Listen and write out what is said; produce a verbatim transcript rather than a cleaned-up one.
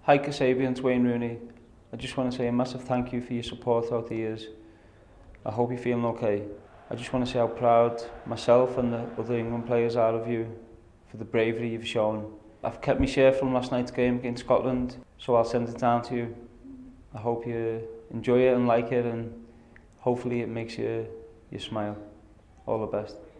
Hi Kasabian, it's Wayne Rooney. I just want to say a massive thank you for your support throughout the years. I hope you're feeling okay. I just want to say how proud myself and the other England players are of you for the bravery you've shown. I've kept my shirt from last night's game against Scotland, so I'll send it down to you. I hope you enjoy it and like it, and hopefully it makes you, you smile. All the best.